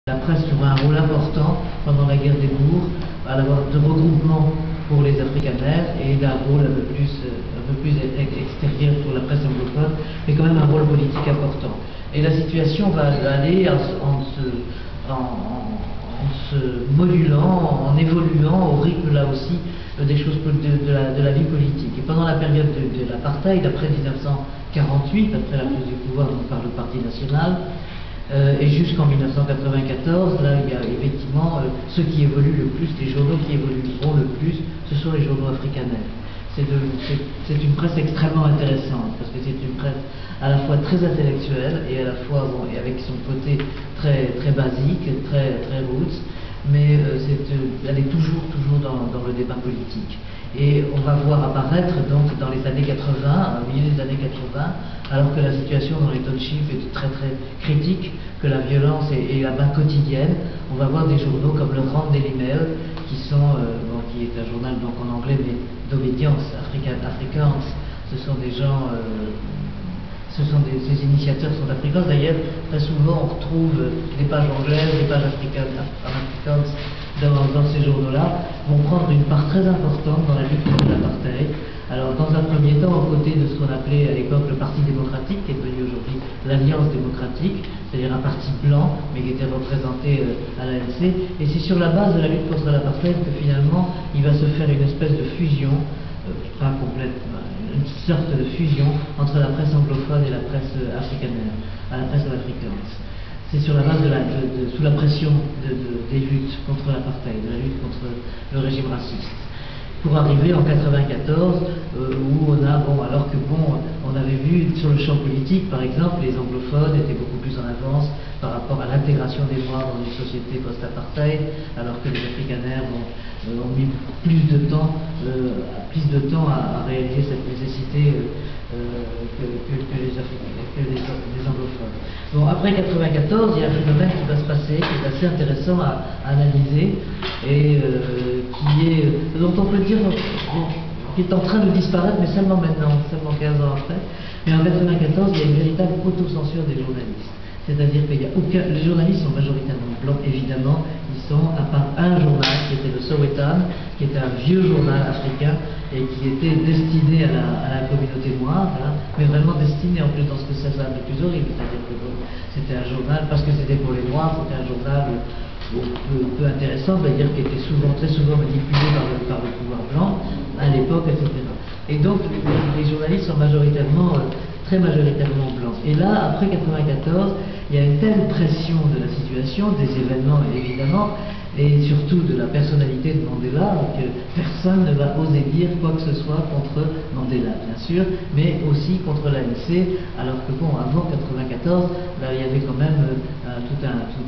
La presse jouera un rôle important pendant la guerre des bourgs, à l'avoir de regroupement pour les afrikaners et d'un rôle un peu plus extérieur pour la presse anglophone, mais quand même un rôle politique important. Et la situation va aller en se modulant, en évoluant au rythme là aussi des choses de la vie politique. Et pendant la période de l'apartheid, après 1948, après la prise du pouvoir par le Parti national, et jusqu'en 1994, là il y a effectivement ceux qui évoluent le plus, les journaux qui évolueront le plus, ce sont les journaux afrikaners. C'est une presse extrêmement intéressante, parce que c'est une presse à la fois très intellectuelle et à la fois et avec son côté très basique, très roots, mais elle est toujours dans le débat politique. Et on va voir apparaître donc dans les années 80, au milieu des années 80, alors que la situation dans les townships est très critique, que la violence est là-bas quotidienne, on va voir des journaux comme le Rand Daily Mail, qui est un journal donc en anglais mais d'obédience, Afrikaans. Ce sont des gens, ces initiateurs sont africains. D'ailleurs, très souvent on retrouve des pages anglaises, des pages afrikaans dans ces journaux-là, vont prendre une part très importante dans la lutte contre l'apartheid. Alors, dans un premier temps, aux côtés de ce qu'on appelait à l'époque le Parti démocratique, qui est devenu aujourd'hui l'Alliance démocratique, c'est-à-dire un parti blanc, mais qui était représenté à l'ANC. Et c'est sur la base de la lutte contre l'apartheid que finalement, il va se faire une espèce de fusion, pas complète, une sorte de fusion entre la presse anglophone et la presse afrikaner, la presse afrikaans. C'est sur la base sous la pression des luttes contre l'apartheid, de la lutte contre le régime raciste. Pour arriver en 94, où on a, on avait vu sur le champ politique, par exemple, les anglophones étaient beaucoup plus en avance par rapport à l'intégration des Noirs dans une société post-apartheid, alors que les afrikaners ont mis plus de temps à réaliser cette nécessité que les anglophones. Bon, après 94, il y a un phénomène qui va se passer, qui est assez intéressant à analyser, et dont on peut dire qui est en train de disparaître, mais seulement maintenant, seulement 15 ans après. Mais en 94, il y a une véritable autocensure des journalistes. C'est-à-dire que les journalistes sont majoritairement blancs, évidemment. Ils sont, à part un journal, qui était le Sowetan, qui était un vieux journal africain, et qui était destiné à la communauté noire, hein, mais vraiment destiné en plus dans ce que ça le plus horrible. C'est-à-dire que c'était un journal, parce que c'était pour les Noirs, c'était un journal peu intéressant, c'est-à-dire qui était très souvent manipulé par le pouvoir blanc à l'époque, etc. Et donc les journalistes sont très majoritairement blancs. Et là, après 94, il y a une telle pression de la situation, des événements évidemment, et surtout de la personnalité de Mandela, que personne ne va oser dire quoi que ce soit contre Mandela, bien sûr, mais aussi contre l'ANC, alors que avant 94, là, il y avait quand même tout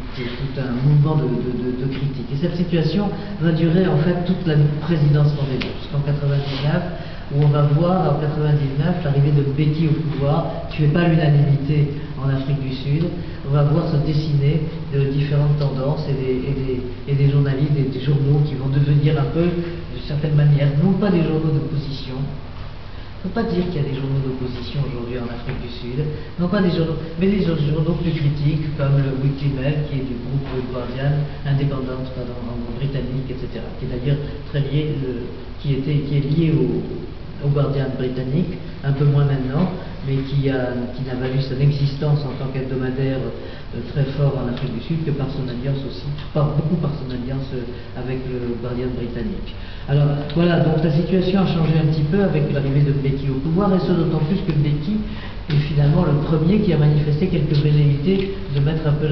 un mouvement de critique. Et cette situation va durer en fait toute la présidence Mandela, jusqu'en 99, où on va voir en 99 l'arrivée de Mbeki au pouvoir, qui ne fait pas l'unanimité en Afrique du Sud. On va voir se dessiner de différentes tendances et des journalistes, des journaux qui vont devenir un peu, de certaine manière, non pas des journaux d'opposition. On ne peut pas dire qu'il y a des journaux d'opposition aujourd'hui en Afrique du Sud, non pas des journaux, mais des journaux plus critiques, comme le Weekly Mail, qui est du groupe Guardian, indépendante, en britannique, etc., qui est d'ailleurs très lié, qui est lié au Guardian britannique, un peu moins maintenant, mais qui n'a valu son existence en tant qu'hebdomadaire très fort en Afrique du Sud que par son alliance aussi, beaucoup par son alliance avec le Guardian britannique. Alors voilà, donc la situation a changé un petit peu avec l'arrivée de Mbeki au pouvoir, et ce d'autant plus que Mbeki est finalement le premier qui a manifesté quelques velléités de mettre un peu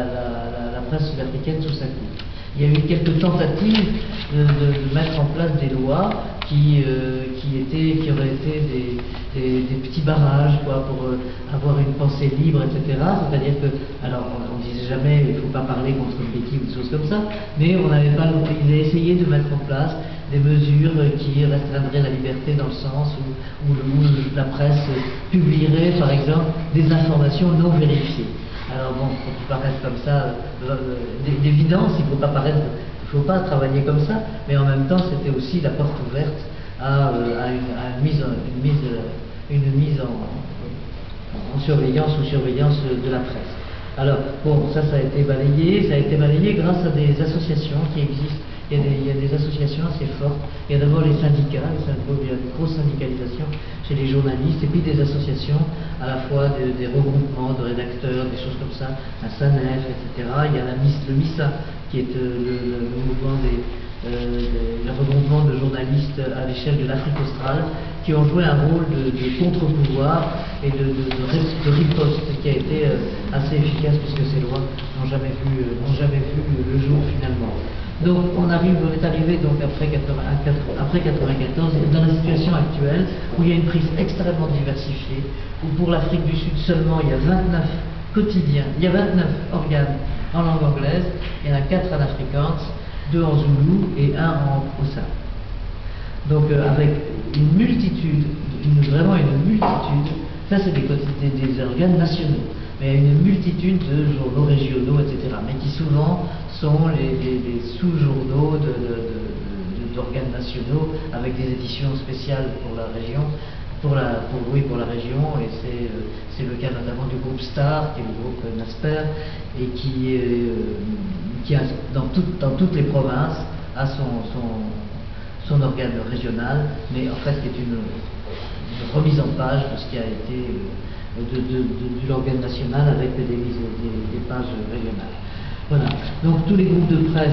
la presse sud-africaine sous sa coupe. Il y a eu quelques tentatives de mettre en place des lois qui auraient été des petits barrages pour avoir une pensée libre, etc. C'est-à-dire que, alors on disait jamais il ne faut pas parler contre Mbeki ou des choses comme ça, mais ils avaient essayé de mettre en place des mesures qui restreindraient la liberté dans le sens où la presse publierait, par exemple, des informations non vérifiées. Alors bon, il faut paraître comme ça, d'évidence, il ne faut pas travailler comme ça, mais en même temps, c'était aussi la porte ouverte à une mise en surveillance ou surveillance de la presse. Alors, bon, ça a été balayé grâce à des associations qui existent. Il y a des associations assez fortes. Il y a d'abord les syndicats, il y a une grosse syndicalisation chez les journalistes, et puis des associations, à la fois des regroupements de rédacteurs, des choses comme ça, un SANEF, etc. Il y a le MISA, qui est le mouvement le regroupement de journalistes à l'échelle de l'Afrique australe, qui ont joué un rôle de contre-pouvoir et de riposte, qui a été assez efficace, puisque ces lois n'ont jamais vu le jour finalement. Donc on est arrivé donc après 1994 dans la situation actuelle où il y a une prise extrêmement diversifiée, où pour l'Afrique du Sud seulement il y a 29 quotidiens, il y a 29 organes en langue anglaise, il y en a 4 en afrikaans, 2 en zoulou et 1 en xhosa. Donc avec une multitude, vraiment une multitude, ça c'est des organes nationaux, mais une multitude de journaux régionaux, etc., mais qui souvent sont les sous-journaux d'organes nationaux avec des éditions spéciales pour la région, pour la région, et c'est le cas notamment du groupe Star, qui est le groupe Nasper, et qui a dans toutes les provinces a son organe régional, mais en fait qui est une remise en page de ce qui a été de l'organe national avec des pages régionales. Voilà. Donc tous les groupes de presse,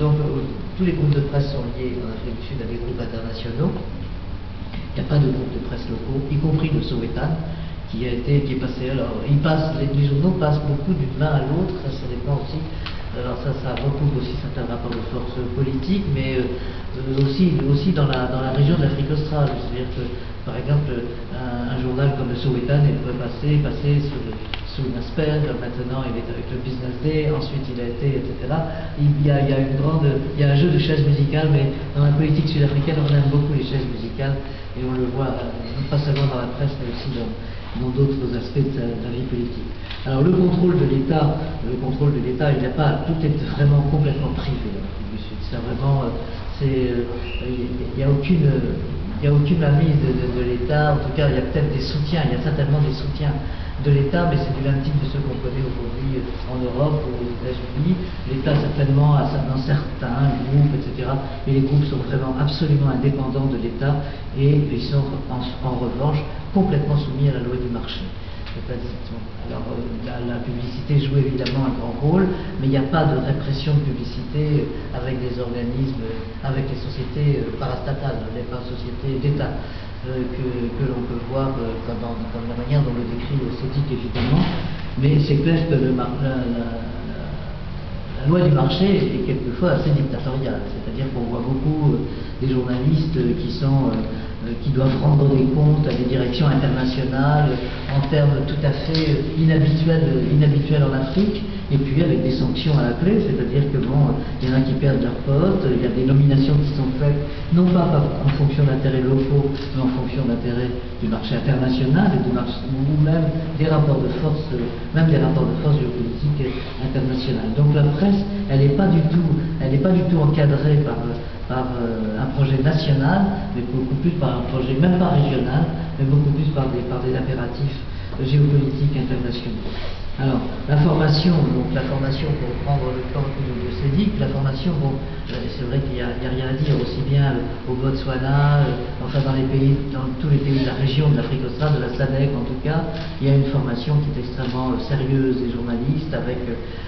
sont liés en Afrique du Sud à des groupes internationaux. Il n'y a pas de groupe de presse locaux, y compris le Sowetan, qui est passé. Alors, les journaux passent beaucoup d'une main à l'autre, ça dépend aussi. Alors ça recoupe aussi certains rapports de force politiques, mais aussi dans la région de l'Afrique australe. C'est-à-dire que, par exemple, un journal comme le Sowetan, il peut passer sous Nasper, maintenant il est avec le Business Day, ensuite il a été, etc. Il y a un jeu de chaises musicales, mais dans la politique sud-africaine, on aime beaucoup les chaises musicales, et on le voit pas seulement dans la presse, mais aussi dans d'autres aspects de la vie politique. Alors le contrôle de l'État, il n'y a pas, tout est vraiment complètement privé en Afrique du Sud. C'est vraiment, il n'y a aucune mainmise de l'État. En tout cas, il y a peut-être des soutiens, il y a certainement des soutiens de l'État, mais c'est du même type de ceux qu'on connaît aujourd'hui en Europe ou aux États-Unis. L'État certainement a dans certains groupes, etc. Mais les groupes sont vraiment absolument indépendants de l'État, et ils sont en revanche complètement soumis à la loi du marché. Alors la publicité joue évidemment un grand rôle, mais il n'y a pas de répression de publicité avec des organismes, avec les sociétés parastatales, les sociétés d'État que l'on peut voir comme la manière dont le décrit Sédic évidemment. Mais c'est clair que la loi du marché est quelquefois assez dictatoriale, c'est-à-dire qu'on voit beaucoup des journalistes qui doivent rendre des comptes à des directions internationales en termes tout à fait inhabituels en Afrique, et puis avec des sanctions à la clé, c'est-à-dire que bon, il y en a qui perdent leur poste, il y a des nominations qui sont faites, non pas en fonction d'intérêts locaux, mais en fonction d'intérêts du marché international ou même des rapports de force, géopolitiques internationales. Donc la presse, elle n'est pas du tout encadrée par un projet national, mais beaucoup plus par un projet, même pas régional, mais beaucoup plus par des impératifs géopolitiques internationaux. Alors, la formation pour prendre le temps de Sédic, la formation, bon, c'est vrai qu'il n'y a rien à dire, aussi bien au Botswana, enfin dans tous les pays de la région de l'Afrique australe, de la SADC en tout cas, il y a une formation qui est extrêmement sérieuse des journalistes, avec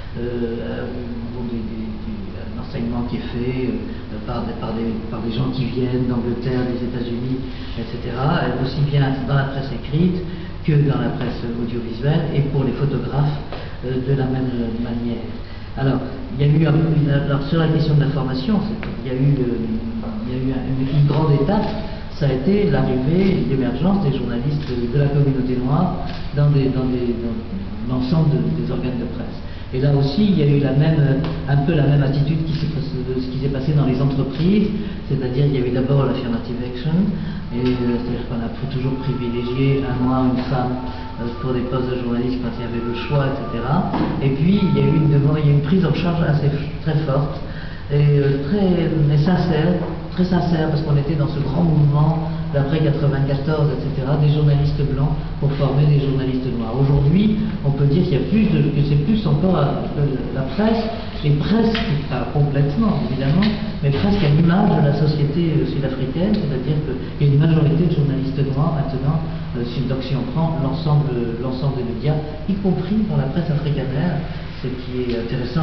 un enseignement qui est fait par des gens qui viennent d'Angleterre, des États-Unis, etc., aussi bien dans la presse écrite que dans la presse audiovisuelle, et pour les photographes de la même manière. Alors, il y a eu sur la question de la formation, il y a eu une grande étape, ça a été l'arrivée, l'émergence des journalistes de la communauté noire dans l'ensemble des organes de presse. Et là aussi, il y a eu un peu la même attitude de ce qui s'est passé dans les entreprises, c'est-à-dire il y a eu d'abord l'affirmative action, et c'est-à-dire qu'on a toujours privilégié un noir, une femme pour des postes de journaliste quand il y avait le choix, etc. Et puis il y a eu une prise en charge très forte et très sincère, parce qu'on était dans ce grand mouvement d'après 94, etc., des journalistes blancs pour former des journalistes noirs. Aujourd'hui, on peut dire qu'il y a que c'est plus encore la presse est presque, pas complètement évidemment, mais presque à l'image de la société sud-africaine, c'est-à-dire qu'il y a une majorité de journalistes noirs maintenant, donc si on prend l'ensemble des médias, y compris dans la presse africanaire, ce qui est intéressant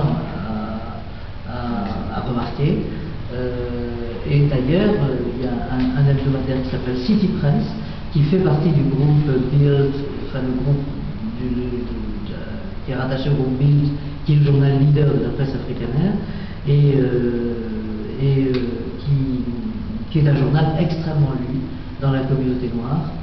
à remarquer. Et d'ailleurs, il y a un hebdomadaire qui s'appelle City Press, qui fait partie du groupe Bild, enfin le groupe qui est rattaché au groupe Bild, qui est le journal leader de la presse africanaire, et qui est un journal extrêmement lu dans la communauté noire.